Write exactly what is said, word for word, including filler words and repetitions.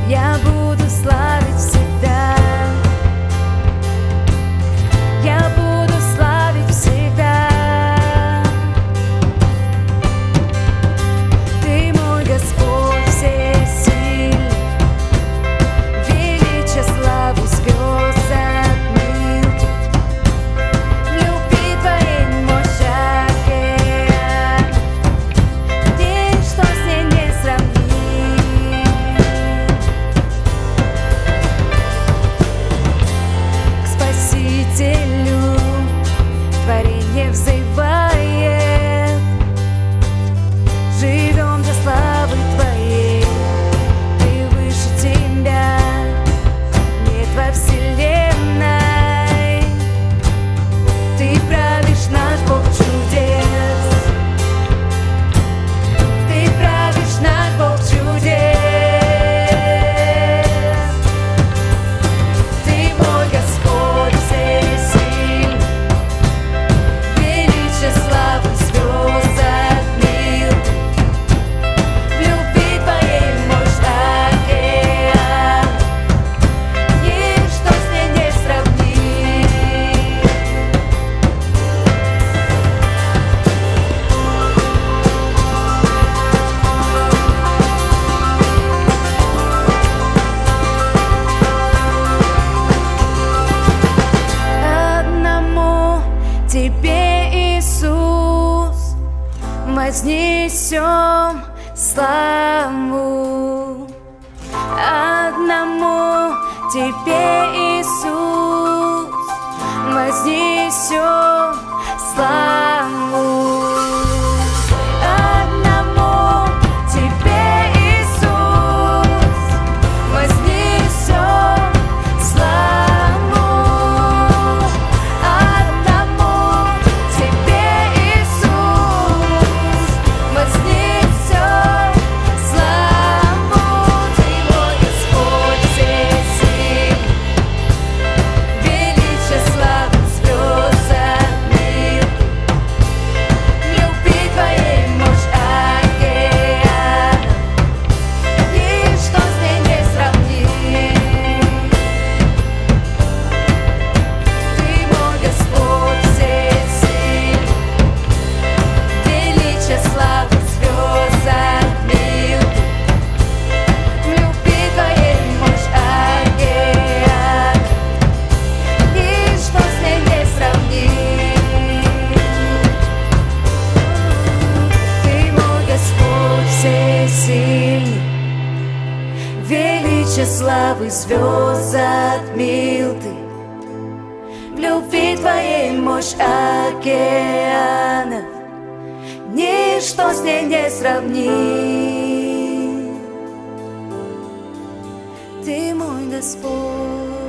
я буду славить всегда. Я буду славить всегда. Ты мой Господь всесильный, величие, славу звезд затмил. В любви Твоей мощь океан, ничто с ней не сравнить. К Спасителю творение взывает, живем для славы Твоей. Ты выше тебя нет во вселенной. Ты правишь, наш Бог чудес. Ты правишь, наш Бог чудес. Ты мой Господь всесильный, величие, славу звезд затмил. В любви Твоей мощь океан, ничто с ней не сравнить. Одному Тебе, Иисус, вознесем славу. Одному Тебе, Иисус, вознесем славу. Одному Тебе, Иисус, вознесем славу. Одному Тебе, Иисус, вознесем славу. Ты мой Господь всесильный, величие, славу звезд затмил. В любви Твоей мощь океан, ничто с ней не сравнить. Ты мой Господь всесильный, величие, славу звезд затмил. В любви Твоей мощь океан, ничто с ней не сравнить. Ты мой Господь всесильный, величие, славы звезд затмил Ты. В любви Твоей мощь океанов, ничто с ней не сравнить. Ты мой Господь.